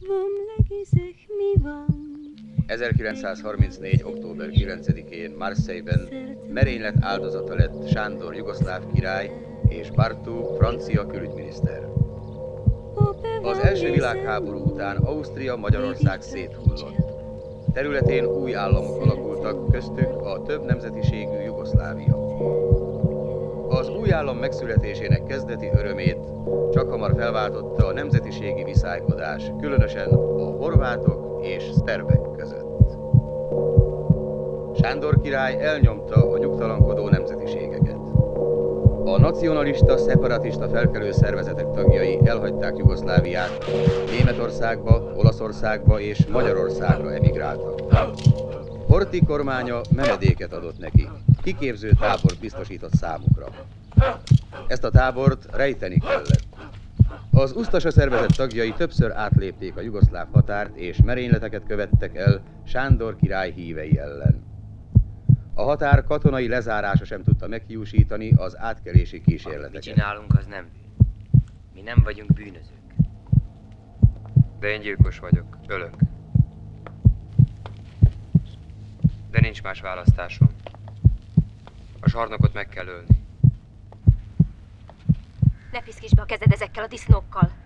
1934. október 9-én Marseille-ben merénylet áldozata lett Sándor jugoszláv király és Bartó francia külügyminiszter. Az első világháború után Ausztria Magyarország széthullott. Területén új államok alakultak, köztük a több nemzetiségű Jugoszlávia. Az új állam megszületésének kezdeti örömét csakhamar felváltotta a nemzetiségi viszálykodás, különösen a horvátok és szerbek között. Sándor király elnyomta a nyugtalankodó nemzetiségeket. A nacionalista, szeparatista felkelő szervezetek tagjai elhagyták Jugoszláviát, Németországba, Olaszországba és Magyarországra emigráltak. Horthy kormánya menedéket adott neki, kiképző tábort biztosított számukra. Ezt a tábort rejteni kellett. Az Usztasa szervezet tagjai többször átlépték a jugoszláv határt és merényleteket követtek el Sándor király hívei ellen. A határ katonai lezárása sem tudta meghiúsítani az átkelési kísérleteket. Amit mi csinálunk, az nem bűn. Mi nem vagyunk bűnözők. De én gyilkos vagyok, ölök. De nincs más választásom. A zsarnokot meg kell ölni. Ne piszkítsd be a kezed ezekkel a disznókkal.